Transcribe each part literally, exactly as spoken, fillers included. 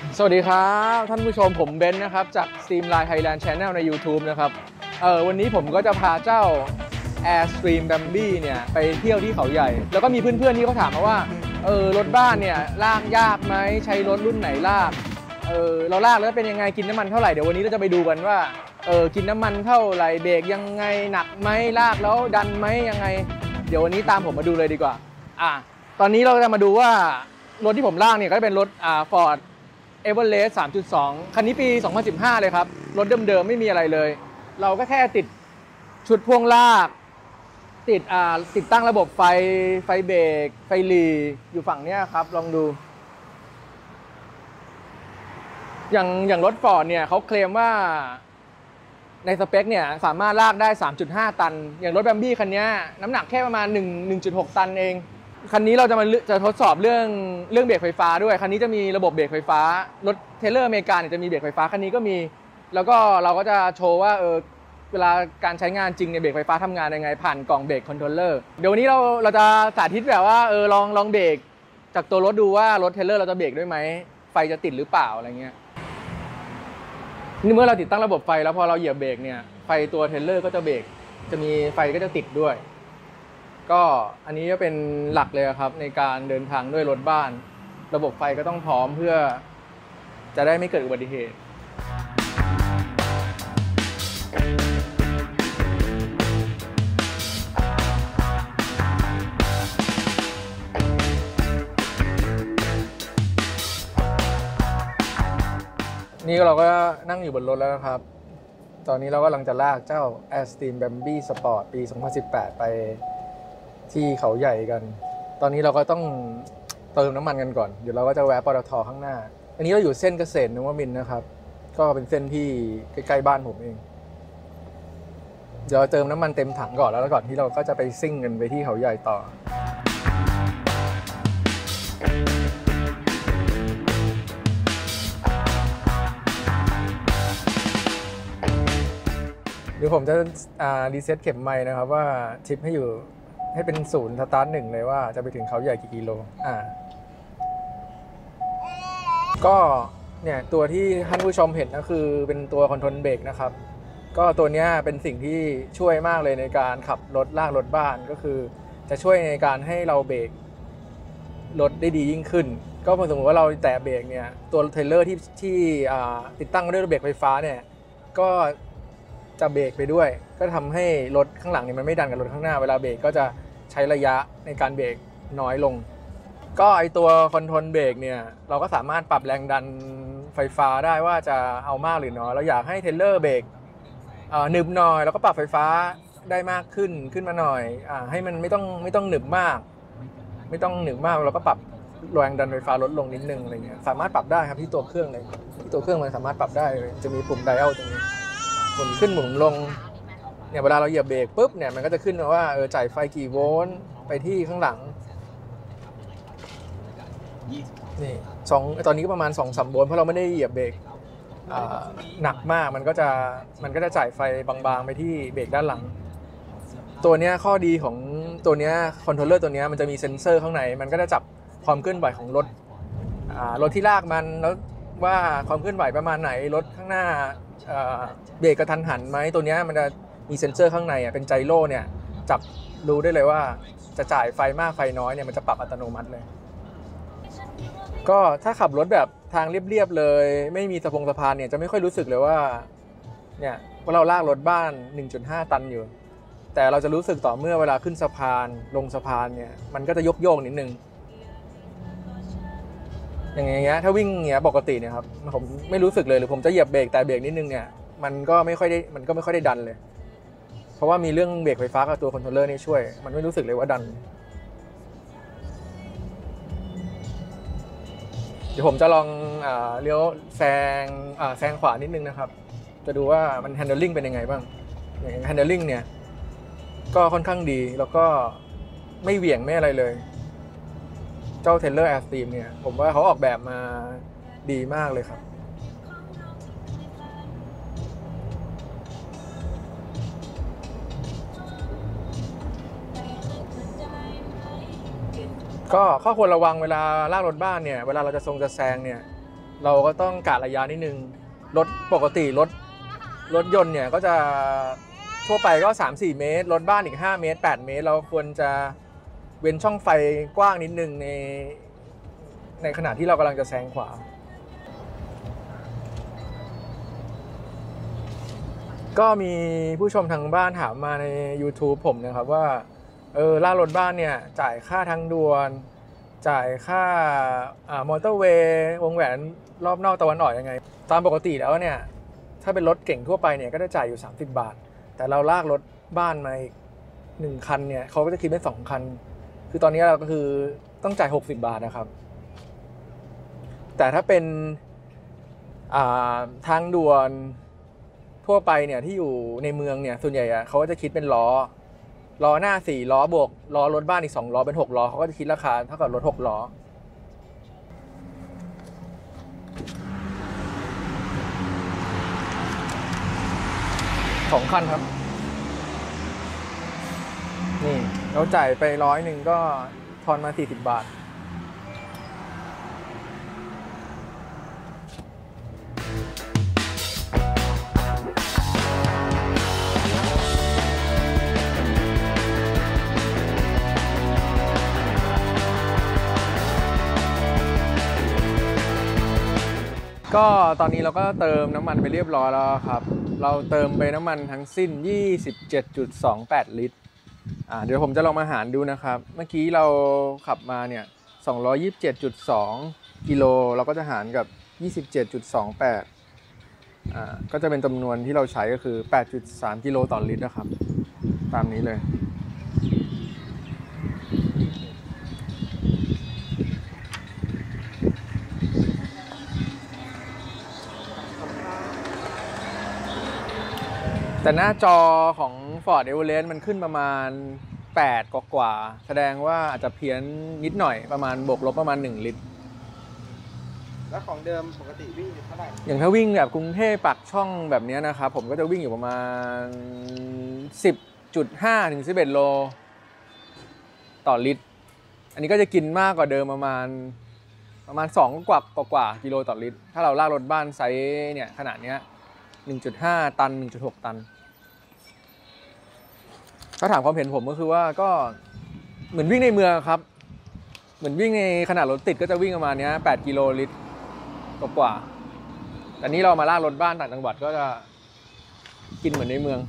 สวัสดีครับท่านผู้ชมผมเบนซ์นะครับจาก Streamline Thailand Channel ใน YouTube นะครับเออวันนี้ผมก็จะพาเจ้า Airstream Bambi เนี่ยไปเที่ยวที่เขาใหญ่แล้วก็มีเพื่อนๆที่เขาถามมาว่าเออรถบ้านเนี่ยลากยากไหมใช้รถรุ่นไหนลากเออเราลากแล้วเป็นยังไงกินน้ำมันเท่าไหร่เดี๋ยววันนี้เราจะไปดูกันว่าเออกินน้ำมันเท่าไหร่เบรกยังไงหนักไหมลากแล้วดันไหมยังไงเดี๋ยววันนี้ตามผมมาดูเลยดีกว่าอ่ะตอนนี้เราจะมาดูว่ารถที่ผมลากเนี่ยก็จะเป็นรถอ่า Ford Everest สามจุดสอง คันนี้ปี สองพันสิบห้า เลยครับรถเดิมๆไม่มีอะไรเลยเราก็แค่ติดชุดพ่วงลากติดอ่าติดตั้งระบบไฟไฟเบรกไฟหลีอยู่ฝั่งเนี้ยครับลองดูอย่างอย่างรถ Ford เนี่ยเขาเคลมว่าในสเปคเนี่ยสามารถลากได้ สามจุดห้า ตันอย่างรถ Bambi คันนี้น้ำหนักแค่ประมาณหนึ่ง หนึ่งจุดหก ตันเองคันนี้เราจะมาจะทดสอบเรื่องเรื่องเบรกไฟฟ้าด้วยคันนี้จะมีระบบเบรกไฟฟ้ารถเทเลอร์อเมริกาเนี่ยจะมีเบรกไฟฟ้าคันนี้ก็มีแล้วก็เราก็จะโชว์ว่าเออเวลาการใช้งานจริงเนี่ยเบรกไฟฟ้าทำงานยังไงผ่านกล่องเบรกคอนโทรลเลอร์เดี๋ยววันนี้เราเราจะสาธิตแบบว่าเออลองลองเบรกจากตัวรถดูว่ารถเทเลอร์เราจะเบรกด้วยไหมไฟจะติดหรือเปล่าอะไรเงี้ยนี่เมื่อเราติดตั้งระบบไฟแล้วพอเราเหยียบเบรกเนี่ยไฟตัวเทเลอร์ก็จะเบรกจะมีไฟก็จะติดด้วยก็อันนี้ก็เป็นหลักเลยครับในการเดินทางด้วยรถบ้านระบบไฟก็ต้องพร้อมเพื่อจะได้ไม่เกิดอุบัติเหตุนี่เราก็นั่งอยู่บนรถแล้วนะครับตอนนี้เราก็กำลังจะลากเจ้า Airstream Bambi Sport ปี สองพันสิบแปด ไปที่เขาใหญ่กันตอนนี้เราก็ต้องเติมน้ำมันกันก่อนเดี๋ยวเราก็จะแวะปตท.ข้างหน้าอันนี้เราอยู่เส้นเกษตรนวมินทร์นะครับก็เป็นเส้นที่ใกล้ๆบ้านผมเองเดี๋ยวเติมน้ำมันเต็มถังก่อนแล้วก่อนที่เราก็จะไปซิ่งกันไปที่เขาใหญ่ต่อเดี๋ยวผมจะรีเซ็ตเข็มไมค์นะครับว่าทิปให้อยู่ให้เป็นศูนย์สตาร์ทหนึ่งเลยว่าจะไปถึงเขาใหญ่กี่กิโลอ่าก็เนี่ยตัวที่ท่านผู้ชมเห็นก็คือเป็นตัวคอนโทรลเบรกนะครับก็ตัวนี้เป็นสิ่งที่ช่วยมากเลยในการขับรถลากรถบ้านก็คือจะช่วยในการให้เราเบรกรถได้ดียิ่งขึ้นก็สมมติว่าเราแตะเบรกเนี่ยตัวเทรลเลอร์ที่ที่ติดตั้งด้วยเบรกไฟฟ้าเนี่ยก็จะเบรกไปด้วยก็ทำให้รถข้างหลังเนี่ยมันไม่ดันกับรถข้างหน้าเวลาเบรกก็จะใช้ระยะในการเบรกน้อยลงก็ไอตัวคอนโทรลเบรกเนี่ยเราก็สามารถปรับแรงดันไฟฟ้าได้ว่าจะเอามากหรือน้อยเราอยากให้เทรลเลอร์เบรกหนึบหน่อยแล้วก็ปรับไฟฟ้าได้มากขึ้นขึ้นมาหน่อยอ่าให้มันไม่ต้องไม่ต้องหนึบมากไม่ต้องหนึบมากเราก็ปรับแรงดันไฟฟ้าลดลงนิดนึงอะไรเงี้ยสามารถปรับได้ครับที่ตัวเครื่องเลยที่ตัวเครื่องมันสามารถปรับได้จะมีปุ่มไดอัลตรงนี้หมุนขึ้นหมุนลงเนี่ยเวลาเราเหยียบเบรกปุ๊บเนี่ยมันก็จะขึ้นมาว่าเออจ่ายไฟกี่โวลต์ไปที่ข้างหลังนี่สองตอนนี้ก็ประมาณ สองถึงสาม โวลต์เพราะเราไม่ได้เหยียบเบรกหนักมากมันก็จะมันก็จะจ่ายไฟบางๆไปที่เบรกด้านหลังตัวนี้ข้อดีของตัวนี้คอนโทรลเลอร์ตัวนี้มันจะมีเซ็นเซอร์ข้างในมันก็จะจับความเคลื่อนไหวของรถรถที่ลากมันแล้วว่าความเคลื่อนไหวประมาณไหนรถข้างหน้าเบรกกระทันหันไหมตัวนี้มันจะมีเซ็นเซอร์ข้างในเป็นไจโร่เนี่ยจับรู้ได้เลยว่าจะจ่ายไฟมากไฟน้อยเนี่ยมันจะปรับอัตโนมัติเลยก็ถ้าขับรถแบบทางเรียบๆเลยไม่มีสะพงสะพานเนี่ยจะไม่ค่อยรู้สึกเลยว่าเนี่ยว่าเราลากรถบ้าน หนึ่งจุดห้า ตันอยู่แต่เราจะรู้สึกต่อเมื่อเวลาขึ้นสะพานลงสะพานเนี่ยมันก็จะยกโยกนิดนึงอย่างเงี้ยถ้าวิ่งเงี้ยปกติเนี่ยครับผมไม่รู้สึกเลยหรือผมจะเหยียบเบรกแต่เบรกนิดนึงเนี่ยมันก็ไม่ค่อยได้มันก็ไม่ค่อยได้ดันเลยเพราะว่ามีเรื่องเบรกไฟฟ้ากับตัวคอนโทรลเลอร์นี่ช่วยมันไม่รู้สึกเลยว่าดันเดี๋ยวผมจะลองเลี้ยวแซงแซงขวานิดนึงนะครับจะดูว่ามัน handling เป็นยังไงบ้างอย่าง handling เนี่ยก็ค่อนข้างดีแล้วก็ไม่เหวี่ยงไม่อะไรเลยเจ้า Taylor Airstream เนี่ยผมว่าเขาออกแบบมาดีมากเลยครับ ก็ข้อควรระวังเวลาลากรถบ้านเนี่ยเวลาเราจะทรงจะแซงเนี่ยเราก็ต้องกะระยะนิดนึงรถปกติรถรถยนต์เนี่ยก็จะทั่วไปก็ สามสี่ เมตรรถบ้านอีกห้าเมตรแปดเมตรเราควรจะเว้นช่องไฟกว้างนิดนึงในในขณะที่เรากำลังจะแซงขวาก็มีผู้ชมทางบ้านถามมาใน YouTube ผมนะครับว่าเออลากรถบ้านเนี่ยจ่ายค่าทางด่วนจ่ายค่ามอเตอร์เวย์วงแหวนรอบนอกตะวันออกยังไงตามปกติแล้วเนี่ยถ้าเป็นรถเก่งทั่วไปเนี่ยก็จะจ่ายอยู่สามสิบบาทแต่เราลากรถบ้านมาอีกหนึ่งคันเนี่ยเขาก็จะคิดเป็นสองคันคือตอนนี้เราก็คือต้องจ่ายหกสิบบาทนะครับแต่ถ้าเป็นทางด่วนทั่วไปเนี่ยที่อยู่ในเมืองเนี่ยส่วนใหญ่อะเขาก็จะคิดเป็นล้อล้อหน้าสี่ล้อบวกล้อรถบ้านอีกสองล้อเป็นหกล้อเขาก็จะคิดราคาเท่ากับรถหกล้อสองคันครับนี่เราจ่ายไปร้อยหนึ่งก็ทอนมาสี่สิบบาทก็ตอนนี้เราก็เติมน้ำมันไปเรียบร้อยแล้วครับเราเติมไปน้ำมันทั้งสิ้น ยี่สิบเจ็ดจุดสองแปด ลิตรอ่าเดี๋ยวผมจะลองมาหารดูนะครับเมื่อกี้เราขับมาเนี่ยสองร้อยยี่สิบเจ็ดจุดสองกิโลเราก็จะหารกับ ยี่สิบเจ็ดจุดสองแปด อ่าก็จะเป็นจำนวนที่เราใช้ก็คือ แปดจุดสาม กิโลต่อลิตรนะครับตามนี้เลยแต่หน้าจอของ Ford Everest มันขึ้นประมาณแปดกว่าๆแสดงว่าอาจจะเพี้ยนนิดหน่อยประมาณบวกลบประมาณหนึ่งลิตรแล้วของเดิมปกติวิ่งอยู่เท่าไหร่อย่างถ้าวิ่งแบบกรุงเทพปากช่องแบบนี้นะครับผมก็จะวิ่งอยู่ประมาณ สิบจุดห้า ถึง สิบเอ็ด โลต่อลิตรอันนี้ก็จะกินมากกว่าเดิมประมาณประมาณสองกว่ากว่ากิโลต่อลิตรถ้าเราลากรถบ้านไซส์เนี่ยขนาดเนี้ยหนึ่งจุดห้า ตัน หนึ่งจุดหก ตันถ้าถามความเห็นผมก็คือว่าก็เหมือนวิ่งในเมืองครับเหมือนวิ่งในขนาดรถติดก็จะวิ่งประมาณนี้แปดกิโลลิตรกว่าแต่นี้เรามาลากรถบ้านต่างจังหวัดก็จะกินเหมือนในเมือง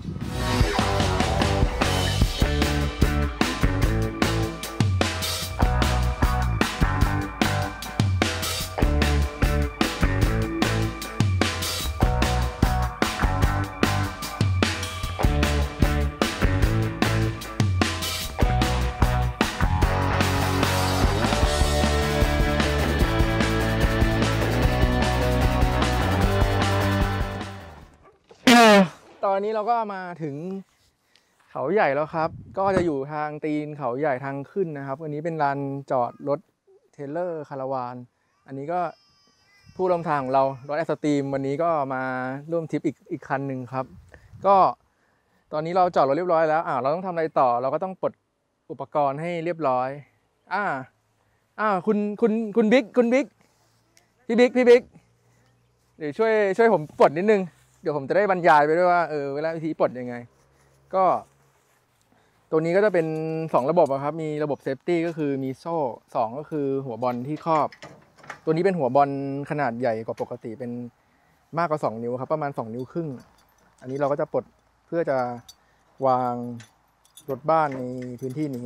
ตอนนี้เราก็มาถึงเขาใหญ่แล้วครับก็จะอยู่ทางตีนเขาใหญ่ทางขึ้นนะครับอันนี้เป็นลานจอดรถเทรลเลอร์คาราวานอันนี้ก็ผู้ร่วมทางของเรารถแอสตรีมวันนี้ก็มาร่วมทริปอีกอีกคันหนึ่งครับก็ตอนนี้เราจอดรถเรียบร้อยแล้วอ่าเราต้องทำอะไรต่อเราก็ต้องปลดอุปกรณ์ให้เรียบร้อยอ่าอ่าคุณคุณคุณบิ๊กคุณบิ๊กพี่บิ๊กพี่บิ๊กเดี๋ยวช่วยช่วยผมปลดนิดนึงเดี๋ยวผมจะได้บรรยายไปด้วยว่าเออเวลาวิธีปลดยังไงก็ตัวนี้ก็จะเป็นสองระบบครับมีระบบเซฟตี้ก็คือมีโซ่สองก็คือหัวบอลที่ครอบตัวนี้เป็นหัวบอลขนาดใหญ่กว่าปกติเป็นมากกว่าสองนิ้วครับประมาณสองนิ้วครึ่งอันนี้เราก็จะปลดเพื่อจะวางรถบ้านในพื้นที่นี้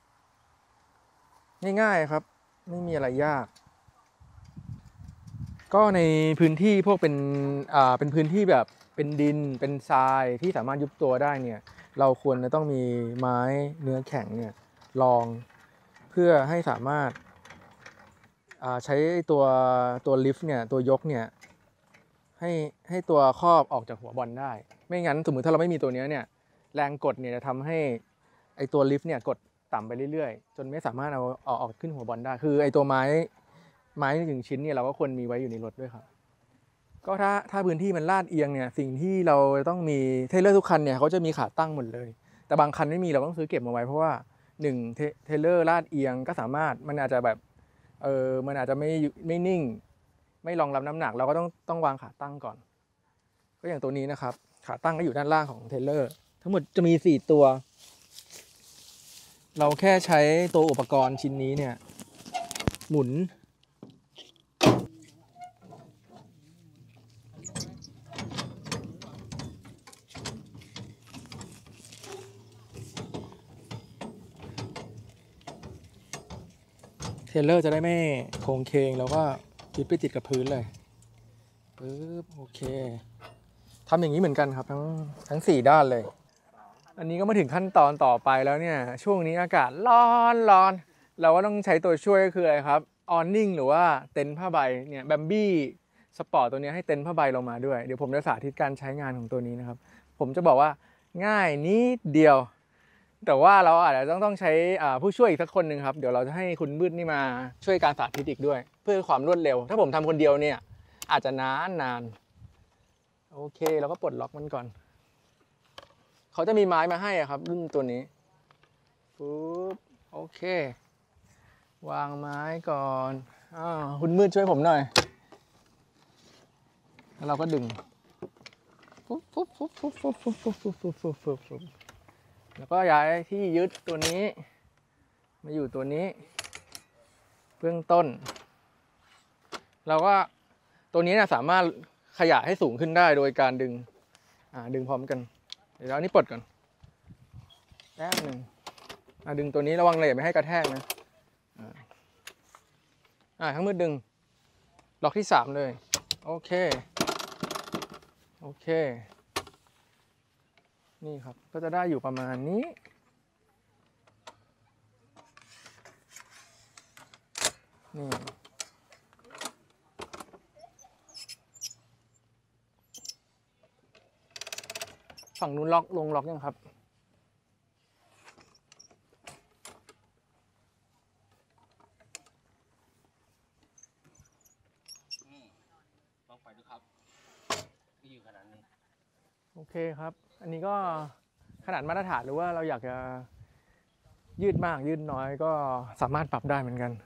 ง่ายๆครับไม่มีอะไรยากก็ในพื้นที่พวกเป็นอ่าเป็นพื้นที่แบบเป็นดินเป็นทรายที่สามารถยุบตัวได้เนี่ยเราควรจะต้องมีไม้เนื้อแข็งเนี่ยรองเพื่อให้สามารถอ่าใช้ตัวตัวลิฟต์เนี่ยตัวยกเนี่ยให้ให้ตัวครอบออกจากหัวบอลได้ไม่งั้นสมมติถ้าเราไม่มีตัวนี้เนี่ยแรงกดเนี่ยจะทำให้ไอตัวลิฟต์เนี่ยกดต่ำไปเรื่อยๆจนไม่สามารถเอาเอาออกขึ้นหัวบอลได้คือไอตัวไม้ไม้หนึ่งชิ้นเนี่ยเราก็ควรมีไว้อยู่ในรถด้วยครับก็ถ้าถ้าพื้นที่มันลาดเอียงเนี่ยสิ่งที่เราต้องมีเทรลเลอร์ทุกคันเนี่ยเขาจะมีขาตั้งหมดเลยแต่บางคันไม่มีเราต้องซื้อเก็บมาไว้เพราะว่าหนึ่งเทรลเลอร์ลาดเอียงก็สามารถมันอาจจะแบบเออมันอาจจะไม่ไม่นิ่งไม่รองรับน้ำหนักเราก็ต้องต้องวางขาตั้งก่อนก็อย่างตัวนี้นะครับขาตั้งก็อยู่ด้านล่างของเทรลเลอร์ทั้งหมดจะมีสี่ตัวเราแค่ใช้ตัวอุปกรณ์ชิ้นนี้เนี่ยหมุนเทรลเลอร์จะได้ไม่โค้งเคงแล้วก็ยึดไปติดกับพื้นเลยปึ๊บโอเคทำอย่างนี้เหมือนกันครับทั้งทั้งสี่ด้านเลยอันนี้ก็มาถึงขั้นตอนต่อไปแล้วเนี่ยช่วงนี้อากาศร้อนร้อนเราก็ต้องใช้ตัวช่วยก็คืออะไรครับออนนิ่งหรือว่าเต็นท์ผ้าใบเนี่ยแบมบี้สปอร์ตตัวนี้ให้เต็นท์ผ้าใบลงมาด้วยเดี๋ยวผมจะสาธิตการใช้งานของตัวนี้นะครับผมจะบอกว่าง่ายนิดเดียวแต่ว่าเราอาจจะต้องต้องใช้ผู้ช่วยอีกสักคนหนึ่งครับเดี๋ยวเราจะให้คุณมืดนี่มาช่วยการสาธิตอีกด้วยเพื่อความรวดเร็วถ้าผมทำคนเดียวเนี่ยอาจจะนานนานโอเคเราก็ปลดล็อกมันก่อนเขาจะมีไม้มาให้ครับรุ่นตัวนี้ปุ๊บโอเควางไม้ก่อนอ้าวคุณมืดช่วยผมหน่อยแล้วเราก็ดึงปุ๊บปุ๊บปุ๊บปุ๊บปุ๊บปุ๊บปุ๊บปุ๊บปุ๊บปุ๊บปุ๊บปุ๊บแล้วก็ย้ายที่ยึดตัวนี้มาอยู่ตัวนี้เบื้องต้นเราก็ตัวนี้นะสามารถขยายให้สูงขึ้นได้โดยการดึงอ่าดึงพร้อมกันเดี๋ยวเอานี้ปลดก่อนแป๊บหนึ่งอ่าดึงตัวนี้ระวังเลยไม่ให้กระแทกนะอ่าอ่าทั้งมือดึงล็อกที่สามเลยโอเคโอเคนี่ครับก็จะได้อยู่ประมาณนี้นี่ฝั่งนู้นล็อกลงล็อกยังครับลองไปดูครับที่อยู่ขนาดนี้โอเคครับอันนี้ก็ขนาดมาตรฐานหรือว่าเราอยากจะยืดมากยืดน้อยก็สามารถปรับได้เหมือนกัน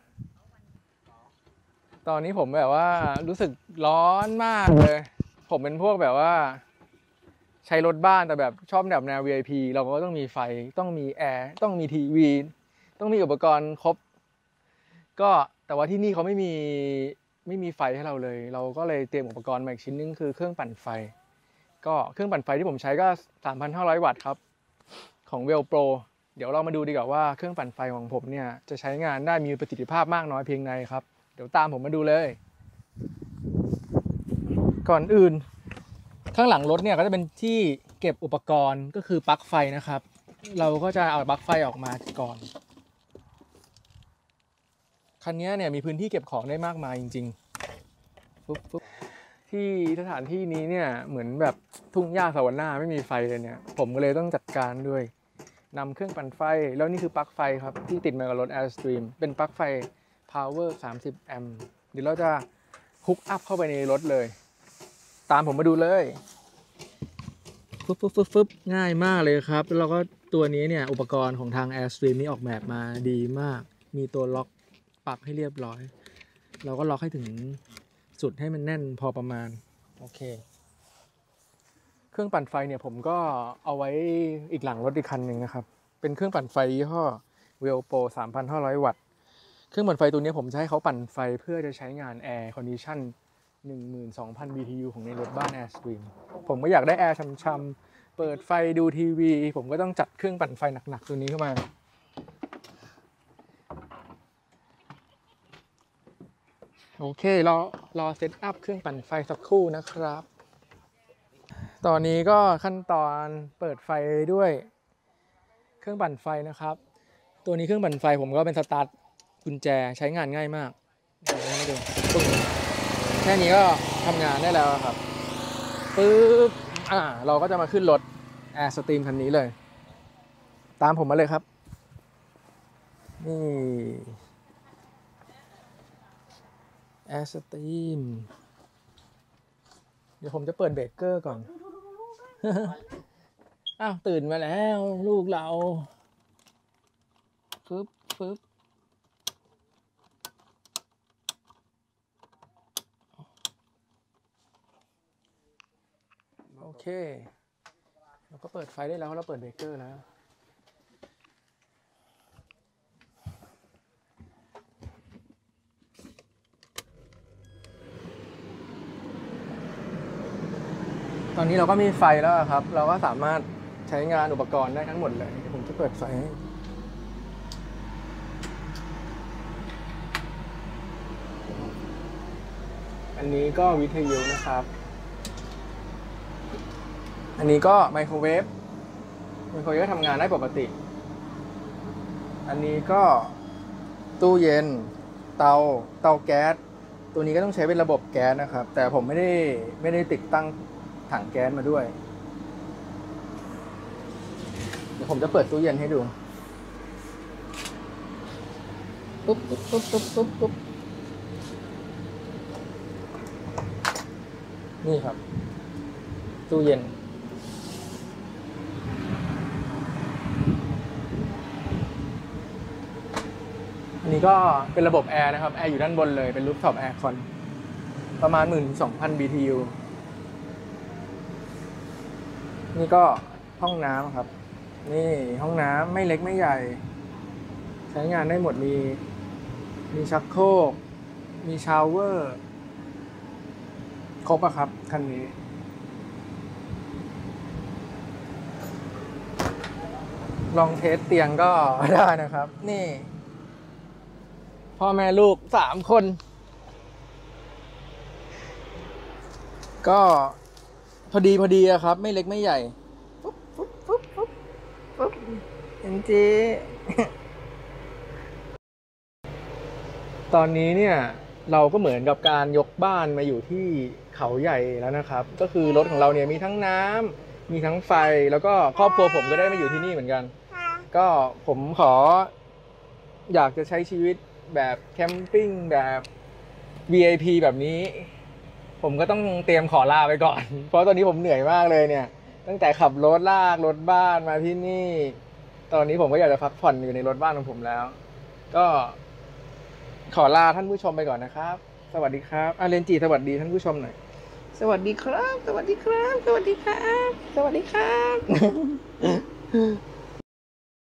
ตอนนี้ผมแบบว่ารู้สึกร้อนมากเลยผมเป็นพวกแบบว่าใช้รถบ้านแต่แบบชอบแบบแนว วี ไอ พี เราก็ต้องมีไฟต้องมีแอร์ต้องมีทีวีต้องมีอุปกรณ์ครบก็แต่ว่าที่นี่เขาไม่มีไม่มีไฟให้เราเลยเราก็เลยเตรียมอุปกรณ์มาอีกชิ้นนึงคือเครื่องปั่นไฟก็เครื่องปั่นไฟที่ผมใช้ก็ สามพันห้าร้อย วัตต์ครับของ Well Pro เดี๋ยวเรามาดูดีกว่าว่าเครื่องปั่นไฟของผมเนี่ยจะใช้งานได้มีประสิทธิภาพมากน้อยเพียงใดครับเดี๋ยวตามผมมาดูเลยก่อนอื่นข้างหลังรถเนี่ยก็จะเป็นที่เก็บอุปกรณ์ก็คือปลั๊กไฟนะครับเราก็จะเอาปลั๊กไฟออกมาก่อนคันนี้เนี่ยมีพื้นที่เก็บของได้มากมายจริงๆปุ๊บปุ๊บที่สถานที่นี้เนี่ยเหมือนแบบทุ่งหญ้าสวรรค์ไม่มีไฟเลยเนี่ยผมก็เลยต้องจัดการด้วยนำเครื่องปั่นไฟแล้วนี่คือปลั๊กไฟครับที่ติดมากับรถ Airstream เป็นปลั๊กไฟ power สามสิบ แอมป์เดี๋ยวเราจะฮุกอัพเข้าไปในรถเลยตามผมมาดูเลยฟึบฟึบฟึบฟึบง่ายมากเลยครับแล้วเราก็ตัวนี้เนี่ยอุปกรณ์ของทาง Airstream นี่ออกแบบมาดีมากมีตัวล็อกปรับให้เรียบร้อยเราก็ล็อกให้ถึงสุดให้มันแน่นพอประมาณโอเคเครื่องปั่นไฟเนี่ยผมก็เอาไว้อีกหลังรถอีกคันหนึ่งนะครับเป็นเครื่องปั่นไฟยี่ห้อ Well Pro สามพันห้าร้อย วัตต์เครื่องปั่นไฟตัวนี้ผมจะให้เขาปั่นไฟเพื่อจะใช้งาน Air Condition หนึ่งหมื่นสองพัน บี ที ยู ของในรถบ้าน Airstream ผมก็อยากได้แอร์ช่ำๆเปิดไฟดูทีวีผมก็ต้องจัดเครื่องปั่นไฟหนักๆตัวนี้เข้ามาโอเครอรอเซตอัพเครื่องปั่นไฟสักครู่นะครับตอนนี้ก็ขั้นตอนเปิดไฟด้วยเครื่องปั่นไฟนะครับตัวนี้เครื่องปั่นไฟผมก็เป็นสตาร์ทกุญแจใช้งานง่ายมากเดี๋ยวให้ดูแค่นี้ก็ทำงานได้แล้วครับปึ๊บอ่าเราก็จะมาขึ้นรถ Airstream คันนี้เลยตามผมมาเลยครับนี่ Airstream เดี๋ยวผมจะเปิดเบรกเกอร์ก่อน อ้าวตื่นมาแล้วลูกเราฟึบฟึบเคเราก็เปิดไฟได้แล้วเราเปิดเบรกเกอร์แล้วตอนนี้เราก็มีไฟแล้วครับ เราก็สามารถใช้งานอุปกรณ์ได้ทั้งหมดเลย ผมจะเปิดไฟให้อันนี้ก็วิทยุนะครับ อันนี้ก็ไมโครเวฟไมโครเวฟทำงานได้ปกติ อันนี้ก็ตู้เย็นเตาเตาแก๊สตัวนี้ก็ต้องใช้เป็นระบบแก๊สนะครับ แต่ผมไม่ได้ไม่ได้ติดตั้งถังแก๊สมาด้วยเดี๋ยวผมจะเปิดตู้เย็นให้ดูปุ๊บปุ๊บปุ๊บปุ๊บปุ๊บปุ๊บนี่ครับตู้เย็นอันนี้ก็เป็นระบบแอร์นะครับแอร์อยู่ด้านบนเลยเป็นรูฟท็อปแอร์คอนประมาณ หนึ่งหมื่นสองพัน บี ที ยู นี่ก็ห้องน้ำครับนี่ห้องน้ำไม่เล็กไม่ใหญ่ใช้งานได้หมดมีมีชักโครกมีชาวเวอร์ครบอะครับคันนี้ลองเทสเตียงก็ได้นะครับนี่พ่อแม่ลูกสามคนก็พอดีพอดีอะครับไม่เล็กไม่ใหญ่ปุ๊บปุ๊บปุ๊บปุ๊บปุ๊บเอ็นจีตอนนี้เนี่ยเราก็เหมือนกับการยกบ้านมาอยู่ที่เขาใหญ่แล้วนะครับก็คือรถของเราเนี่ยมีทั้งน้ำมีทั้งไฟแล้วก็ครอบครัวผมก็ได้มาอยู่ที่นี่เหมือนกันก็ผมขออยากจะใช้ชีวิตแบบแคมปิ้งแบบ วี ไอ พี แบบนี้ผมก็ต้องเตรียมขอลาไปก่อนเพราะตอนนี้ผมเหนื่อยมากเลยเนี่ยตั้งแต่ขับรถลากรถบ้านมาที่นี่ตอนนี้ผมก็อยากจะพักผ่อนอยู่ในรถบ้านของผมแล้วก็ขอลาท่านผู้ชมไปก่อนนะครับสวัสดีครับอาเรนจีสวัสดีท่านผู้ชมหน่อยสวัสดีครับสวัสดีครับสวัสดีครับสวัสดีครับ